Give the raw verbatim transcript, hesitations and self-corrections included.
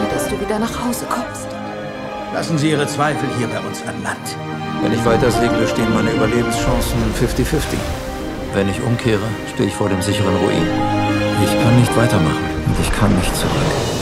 mir, dass du wieder nach Hause kommst. Lassen Sie Ihre Zweifel hier bei uns an Land. Wenn ich weiter segle, stehen meine Überlebenschancen fünfzig fünfzig. Wenn ich umkehre, stehe ich vor dem sicheren Ruin. Ich kann nicht weitermachen und ich kann nicht zurück.